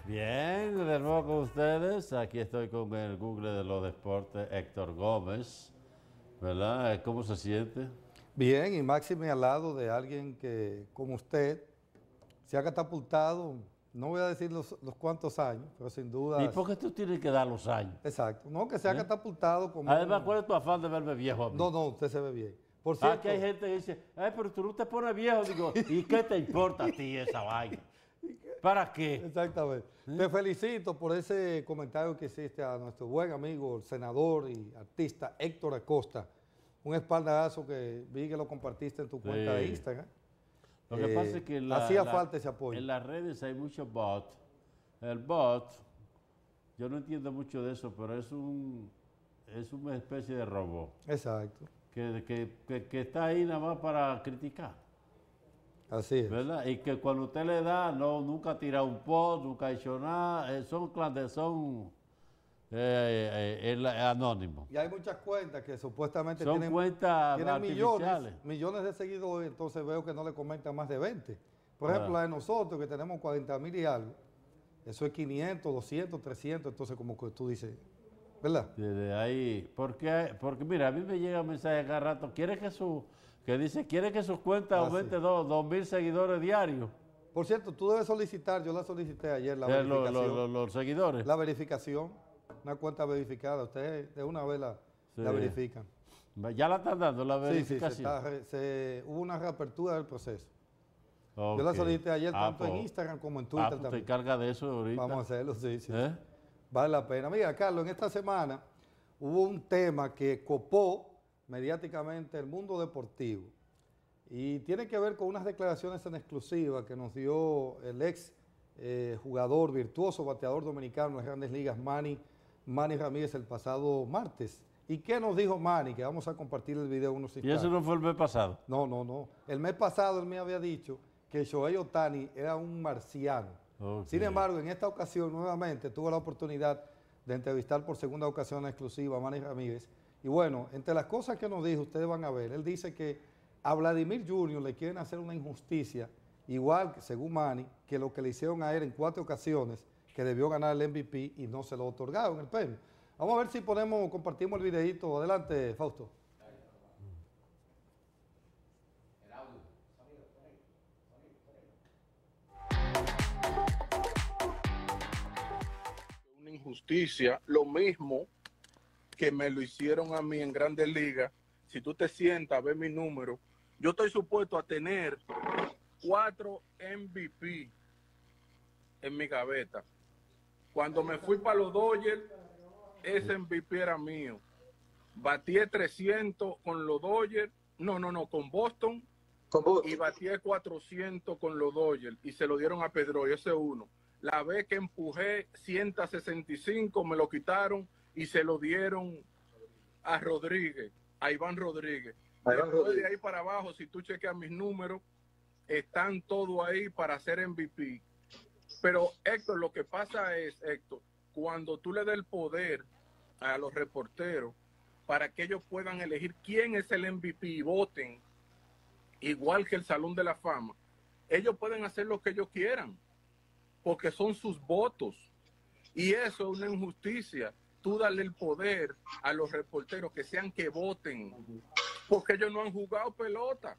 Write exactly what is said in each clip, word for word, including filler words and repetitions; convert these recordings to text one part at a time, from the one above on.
Bien, de nuevo con ustedes. Aquí estoy con el Google de los deportes, Héctor Gómez, ¿verdad? ¿Cómo se siente? Bien, y máxime al lado de alguien que, como usted, se ha catapultado, no voy a decir los, los cuantos años, pero sin ¿Y duda, por qué tú tienes que dar los años? exacto, no, que se ha ¿Eh? catapultado como Además, un... ¿cuál es tu afán de verme viejo a mí? No, no, usted se ve bien. Por Aquí cierto, hay gente que dice, ay, pero tú no te pones viejo. Digo, ¿y qué te importa a ti esa vaina? ¿Para qué? exactamente, te felicito por ese comentario que hiciste a nuestro buen amigo, el senador y artista Héctor Acosta, un espaldarazo que vi que lo compartiste en tu cuenta de Sí. Instagram. Lo que Eh, pasa es que en la- hacía la- falta ese apoyo. en las redes hay muchos bots. El bot, yo no entiendo mucho de eso, pero es un es una especie de robot Exacto, que, que, que- que está ahí nada más para criticar, así es. ¿verdad? Y que cuando usted le da, no, nunca tira un post, nunca ha hecho nada, eh, son clandes, son eh, eh, el- anónimos. Y hay muchas cuentas que supuestamente Son tienen, cuentas tienen millones, artificiales. millones de seguidores, entonces veo que no le comentan más de veinte. Por Ah. ejemplo, la de nosotros, que tenemos cuarenta mil y algo, eso es quinientos, doscientos, trescientos, entonces como que tú dices, ¿verdad? Desde ahí, porque, porque mira, a mí me llega un mensaje cada rato, quiere que su, que dice, quiere que su cuenta Ah, aumente sí. dos, dos mil seguidores diarios, Por cierto, tú debes solicitar, yo la solicité ayer, la eh, lo- lo- verificación. lo- los seguidores. La verificación, una cuenta verificada, ustedes de una vez la, Sí. la verifican. Ya la están dando la Sí, sí, se verificación. está re- se- hubo una reapertura del proceso. Ok. Yo la solicité ayer Ah, tanto en pues, Instagram como en ah, Twitter pues te también. encarga de eso ahorita. Vamos a hacerlo, sí, sí. ¿Eh? Vale la pena. Mira, Carlos, en esta semana hubo un tema que copó mediáticamente el mundo deportivo y tiene que ver con unas declaraciones en exclusiva que nos dio el ex eh, jugador virtuoso, bateador dominicano en las Grandes Ligas, Manny, Manny Ramírez, el pasado martes. ¿Y qué nos dijo Manny? Que vamos a compartir el video unos Y instantes. eso no fue el mes pasado. No, no, no. El mes pasado él me había dicho que Shohei Ohtani era un marciano. Ok. Sin embargo, en esta ocasión nuevamente tuve la oportunidad de entrevistar por segunda ocasión en exclusiva a Manny Ramírez. Y bueno, entre las cosas que nos dijo, ustedes van a ver, él dice que a Vladimir junior le quieren hacer una injusticia, igual, según Manny, que lo que le hicieron a él en cuatro ocasiones, que debió ganar el M V P y no se lo otorgaron el premio. Vamos a ver si ponemos, compartimos el videito. Adelante, Fausto. Una injusticia, lo mismo que me lo hicieron a mí en Grandes Ligas. Si tú te sientas a ver mi número, yo estoy supuesto a tener cuatro M V P en mi gaveta. Cuando me fui para los Dodgers, ese M V P era mío. Batí trescientos con los Dodgers, no, no, no, con Boston, y batí cuatrocientos con los Dodgers y se lo dieron a Pedro, y ese uno. La vez que empujé ciento sesenta y cinco me lo quitaron y se lo dieron a Rodríguez, a Iván Rodríguez. Después de ahí para abajo, si tú chequeas mis números, están todos ahí para hacer M V P. Pero Héctor, lo que pasa es, Héctor, cuando tú le das el poder a los reporteros para que ellos puedan elegir quién es el M V P y voten, igual que el Salón de la Fama, ellos pueden hacer lo que ellos quieran, porque son sus votos. Y eso es una injusticia. Tú darle el poder a los reporteros que sean que voten, porque ellos no han jugado pelota.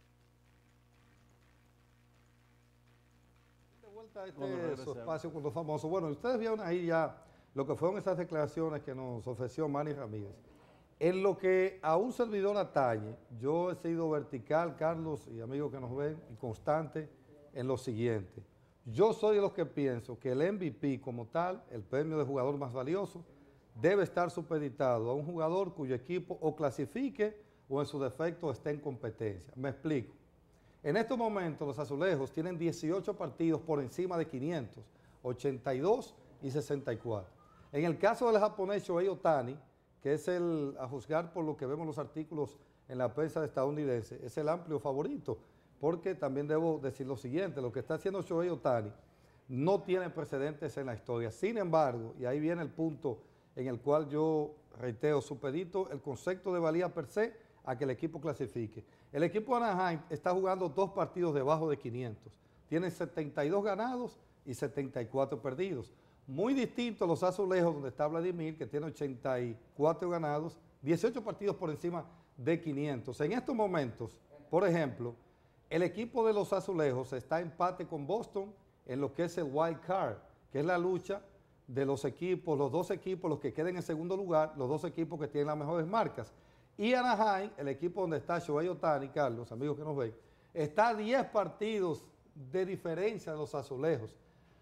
De vuelta a este Bueno, su espacio con los famosos. Bueno, ustedes vieron ahí ya lo que fueron esas declaraciones que nos ofreció Manny Ramírez. En lo que a un servidor atañe, yo he sido vertical, Carlos y amigos que nos ven, y constante en lo siguiente. Yo soy de los que pienso que el M V P como tal, el premio de jugador más valioso, debe estar supeditado a un jugador cuyo equipo o clasifique o en su defecto esté en competencia. Me explico. En estos momentos los azulejos tienen dieciocho partidos por encima de quinientos, ochenta y dos y sesenta y cuatro. En el caso del japonés Shohei Ohtani, que es el, a juzgar por lo que vemos en los artículos en la prensa estadounidense, es el amplio favorito, porque también debo decir lo siguiente, lo que está haciendo Shohei Ohtani no tiene precedentes en la historia. Sin embargo, y ahí viene el punto en el cual yo reitero, supedito el concepto de valía per se a que el equipo clasifique. El equipo de Anaheim está jugando dos partidos debajo de quinientos, tiene setenta y dos ganados y setenta y cuatro perdidos. muy distinto a los Azulejos, donde está Vladimir, que tiene ochenta y cuatro ganados, dieciocho partidos por encima de quinientos. En estos momentos, por ejemplo, el equipo de los Azulejos está en empate con Boston en lo que es el wild card, que es la lucha de los equipos, los dos equipos, los que queden en segundo lugar, los dos equipos que tienen las mejores marcas. Y Anaheim, el equipo donde está Shohei Ohtani, Carlos, amigos que nos ven, está a diez partidos de diferencia de los Azulejos.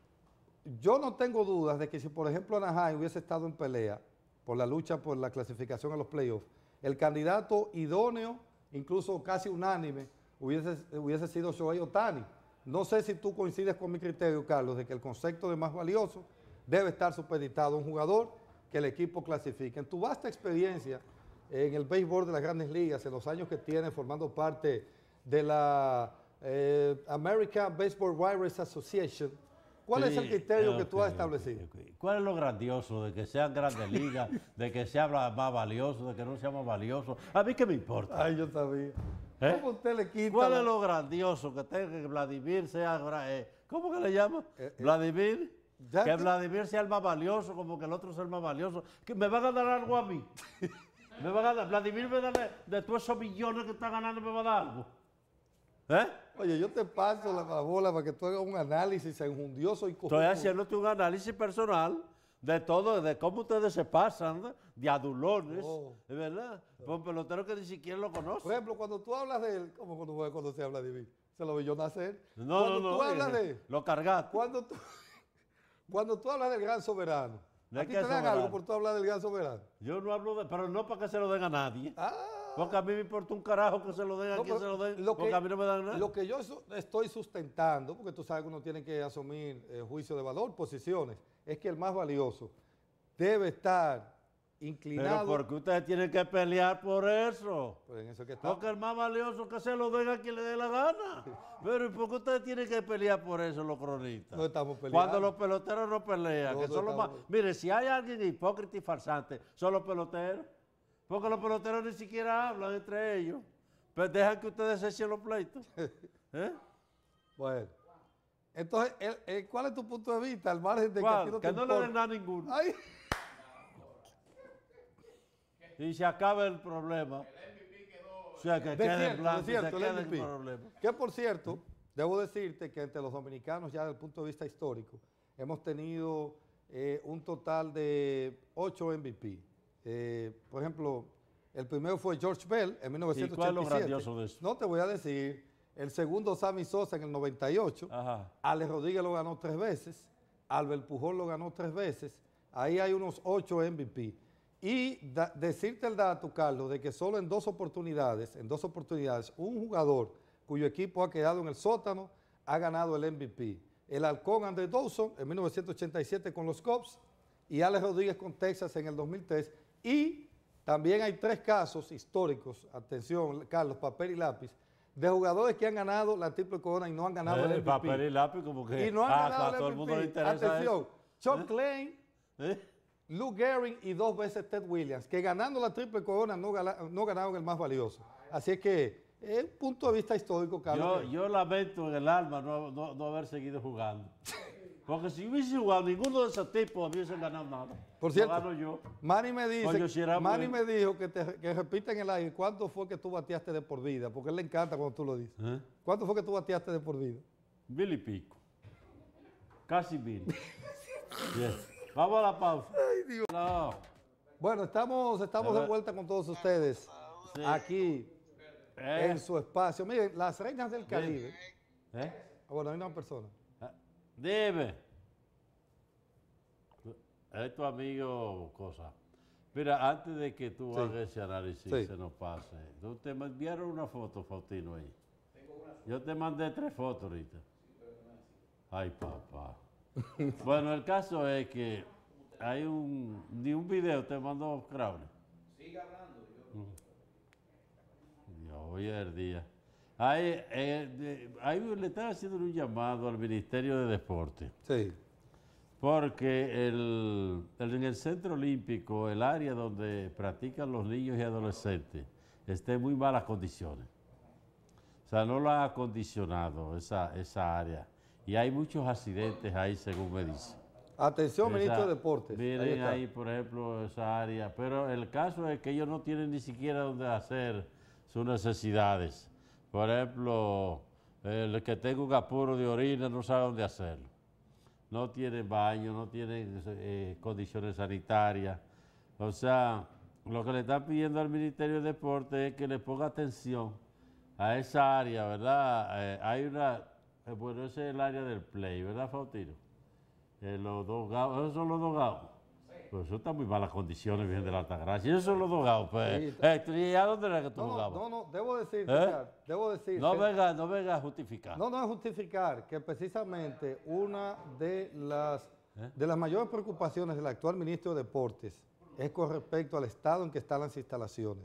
Yo no tengo dudas de que si, por ejemplo, Anaheim hubiese estado en pelea por la lucha por la clasificación a los playoffs, el candidato idóneo, incluso casi unánime, hubiese, hubiese sido Shohei Ohtani. No sé si tú coincides con mi criterio, Carlos, de que el concepto de más valioso debe estar supeditado a un jugador que el equipo clasifique. En tu vasta experiencia en el béisbol de las Grandes Ligas, en los años que tienes formando parte de la eh, American Baseball Writers Association, ¿cuál sí, es el criterio okay, que tú has establecido? Okay, okay. ¿Cuál es lo grandioso de que sean Grandes Ligas, de que sea más valioso, de que no sea más valioso? A mí qué me importa. Ay, yo sabía. ¿Eh? ¿Cómo usted le quita? ¿Cuál la... es lo grandioso que tenga que Vladimir sea, eh, ¿cómo que le llama? Eh, eh, Vladimir. Que te... Vladimir sea el más valioso, como que el otro sea el más valioso. ¿Que me va a ganar algo a mí? ¿Me va a ganar? Vladimir me da de, de todos esos millones que está ganando, ¿me va a dar algo? ¿Eh? Oye, yo te paso la, la bola para que tú hagas un análisis enjundioso y cojudo. Estoy haciéndote un análisis personal de todo, de cómo ustedes se pasan, de adulones, oh. ¿Es verdad? Por un pelotero que ni siquiera lo conoce. Por ejemplo, cuando tú hablas de él, ¿cómo cuando, cuando se habla de Vladimir? Se lo vi yo nacer. No, cuando no, tú no. Hablas eh, de, lo cargaste. Cuando tú, cuando tú hablas del gran soberano, ¿De ¿a ti te dan algo por tú hablar del gran soberano? Yo no hablo de, pero no para que se lo den a nadie. Ah. Porque a mí me importa un carajo que se lo den a no, quien se lo den, lo que, porque a mí no me dan nada. Lo que yo estoy sustentando, porque tú sabes que uno tiene que asumir eh, juicio de valor, posiciones, es que el más valioso debe estar inclinado. Pero porque ustedes tienen que pelear por eso. Pues en eso que está. Porque el más valioso que se lo den a quien le dé la gana. Pero ¿y por qué ustedes tienen que pelear por eso, los cronistas? No estamos peleando. Cuando los peloteros no pelean. No, que no son los más... Mire, si hay alguien hipócrita y farsante, son los peloteros. Porque los peloteros ni siquiera hablan entre ellos. Pero dejan que ustedes se echen los pleitos. ¿Eh? Bueno. Entonces, el, el, ¿cuál es tu punto de vista? Al margen de ¿Cuál? que a ti no que te no importa. le den nada a ninguno. Ay. Y se acaba el problema. O sea, que de quede cierto, blanco, de cierto, se el quede M V P. el problema. Que por cierto, debo decirte que entre los dominicanos, ya desde el punto de vista histórico, hemos tenido eh, un total de ocho M V P. Eh, por ejemplo, el primero fue George Bell en mil novecientos ochenta y siete. ¿Y cuál es lo grandioso de eso? No te voy a decir. El segundo, Sammy Sosa en el noventa y ocho. Ajá. Alex Rodríguez lo ganó tres veces. Albert Pujol lo ganó tres veces. Ahí hay unos ocho M V P. Y da, decirte el dato, Carlos, de que solo en dos oportunidades, en dos oportunidades, un jugador cuyo equipo ha quedado en el sótano ha ganado el M V P. El halcón Andre Dawson en mil novecientos ochenta y siete con los Cubs y Alex Rodríguez con Texas en el dos mil tres. Y también hay tres casos históricos, atención, Carlos, papel y lápiz, de jugadores que han ganado la triple corona y no han ganado eh, el M V P. Papel y lápiz como que y no han ah, ganado a todo el el mundo le M V P. interesa Atención, eso. Chuck ¿Eh? Klein, ¿Eh? Lou Gehrig y dos veces Ted Williams, que ganando la triple corona no, gana, no ganaron el más valioso. Así es que, es un punto de vista histórico, Carlos. Yo, yo lamento en el alma no, no, no haber seguido jugando. Porque si hubiese jugado ninguno de esos tipos, hubiesen ganado nada. Por cierto, no gano yo. Manny me dice, si Manny me dijo que, te, que repita en el aire cuánto fue que tú bateaste de por vida, porque a él le encanta cuando tú lo dices. ¿Eh? ¿Cuánto fue que tú bateaste de por vida? Mil y pico. Casi mil. Bien. Vamos a la pausa. Ay, Dios. No. Bueno, estamos, estamos de vuelta con todos ustedes sí. aquí eh. en su espacio. Miren, las reinas del Caribe. ¿Eh? Bueno, hay una persona. Dime. Es tu amigo cosa. Mira, antes de que tú sí. hagas ese análisis sí. se nos pase, ¿tú te enviaron una foto, Faustino, ahí? Yo te mandé tres fotos ahorita. Ay, papá. Bueno, el caso es que hay un, ni un video te mandó Crowley. Sigue hablando. Yo. Yo hoy es el día. Ahí, eh, de, ahí le están haciendo un llamado al Ministerio de Deporte. Sí. Porque el, el, en el Centro Olímpico, el área donde practican los niños y adolescentes, está en muy malas condiciones. O sea, no lo han acondicionado esa, esa área. Y hay muchos accidentes ahí, según me dice. Atención, esa, ministro de Deportes. Miren ahí, ahí, por ejemplo, esa área. Pero el caso es que ellos no tienen ni siquiera donde hacer sus necesidades. Por ejemplo, el que tenga un apuro de orina no sabe dónde hacerlo. No tienen baño, no tienen eh, condiciones sanitarias. O sea, lo que le están pidiendo al Ministerio de Deportes es que le ponga atención a esa área, ¿verdad? Eh, hay una, eh, bueno, ese es el área del play, ¿verdad, Faustino? Eh, los dogados, esos son los dogados. Pues eso está en muy malas condiciones, Virgen de la Altagracia. Esos son los dogados, pues. Sí, Eh, ¿Y a dónde era que tú no, jugabas? No, no, debo decir, ¿Eh? debo decir. No venga, no venga a justificar. No, no es justificar que precisamente una de las, ¿Eh? de las mayores preocupaciones del actual ministro de Deportes es con respecto al estado en que están las instalaciones.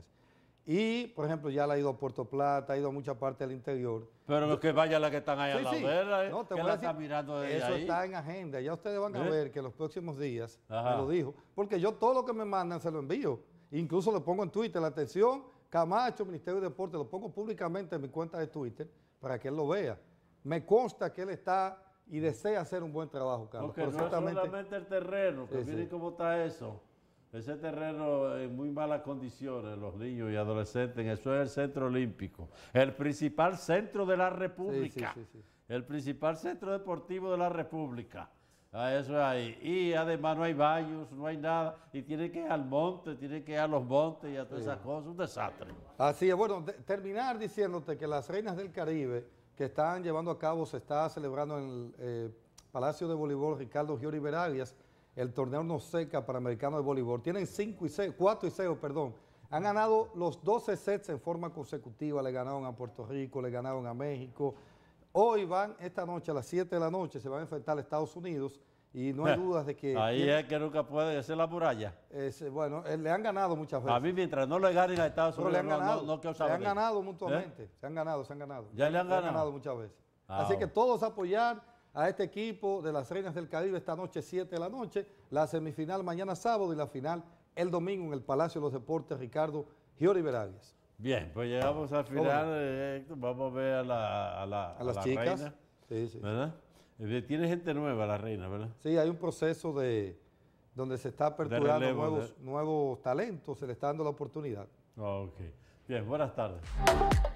Y, por ejemplo, ya la ha ido a Puerto Plata, ha ido a mucha parte del interior. Pero Yo, que vaya la que están ahí sí, al lado sí. de él, no, te que voy la a decir, está mirando desde eso ahí. está en agenda. Ya ustedes van a ¿Eh? ver que en los próximos días, Ajá. me lo dijo, porque yo todo lo que me mandan se lo envío. Incluso lo pongo en Twitter, la atención, Camacho, Ministerio de Deportes, lo pongo públicamente en mi cuenta de Twitter para que él lo vea. Me consta que él está y desea hacer un buen trabajo, Carlos. Porque no es solamente el terreno, que sí, miren sí. cómo está eso. Ese terreno en muy malas condiciones, los niños y adolescentes, eso es el Centro Olímpico, el principal centro de la República, Sí, sí, sí, sí. el principal centro deportivo de la República. Ah, eso es ahí. Y además no hay baños, no hay nada, y tiene que ir al monte, tiene que ir a los montes y a todas Sí. esas cosas, un desastre. Así es, bueno, de, terminar diciéndote que las Reinas del Caribe que están llevando a cabo, se está celebrando en el eh, Palacio de Voleibol Ricardo Giori Berarias, el torneo Noseca Panamericano de Voleibol. Tienen cinco y seis, cuatro y seis, perdón. Han ganado los doce sets en forma consecutiva, le ganaron a Puerto Rico, le ganaron a México. Hoy van, esta noche a las siete de la noche, se van a enfrentar a Estados Unidos y no hay dudas de que... Ahí tiene, es que nunca pueden hacer la muralla. es, bueno, eh, le han ganado muchas veces. A mí mientras no le ganen a Estados Pero Unidos, le han ganado, no, no, no quiero se saber han de eso. ganado mutuamente, ¿Eh? se han ganado, se han ganado. ¿Ya le han ganado? han ganado muchas veces. Ah, Así que bueno. todos apoyar a este equipo de las Reinas del Caribe esta noche, siete de la noche, la semifinal mañana sábado y la final el domingo en el Palacio de los Deportes Ricardo Giori Berarias. Bien, pues llegamos al final, eh, Héctor, vamos a ver a la, a la, A las la chicas. reina, Sí, sí. ¿verdad? Eh, Tiene gente nueva la reina, ¿verdad? Sí, hay un proceso de donde se está aperturando relevo, nuevos, de- nuevos talentos, se le está dando la oportunidad. Ok. Bien, buenas tardes.